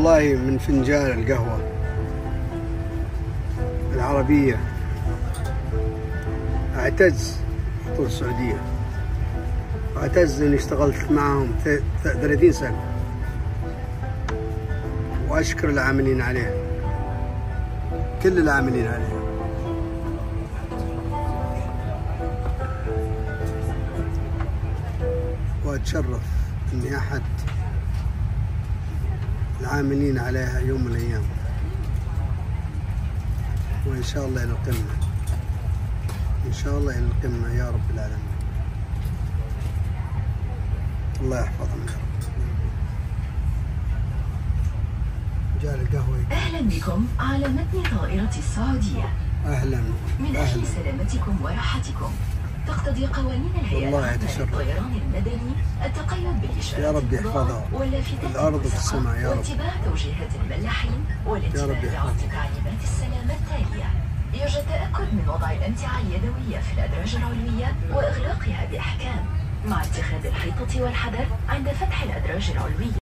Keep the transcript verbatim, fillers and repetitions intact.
والله من فنجان القهوة العربية أعتز طول السعودية، وأعتز إني اشتغلت معهم ثلاثين سنة، وأشكر العاملين عليها، كل العاملين عليها. وأتشرف إني أحد العاملين عليها يوم من الأيام، وإن شاء الله إلى القمة، إن شاء الله إلى القمة يا رب العالمين. الله يحفظهم يا رب. رجال القهوة. أهلا بكم على متن طائرة السعودية. أهلا. من أجل سلامتكم وراحتكم تقتضي قوانين الهيئة العامة للطيران المدني التقيد بالإشارات الفضاء واللافتات الأرض في السماء يا رب، واتباع توجيهات الملاحين والانتباه لعطف تعليمات السلامة التالية. يرجى التأكد من وضع الأمتعة اليدوية في الأدراج العلوية وإغلاقها بإحكام، مع اتخاذ الحيطة والحذر عند فتح الأدراج العلوية.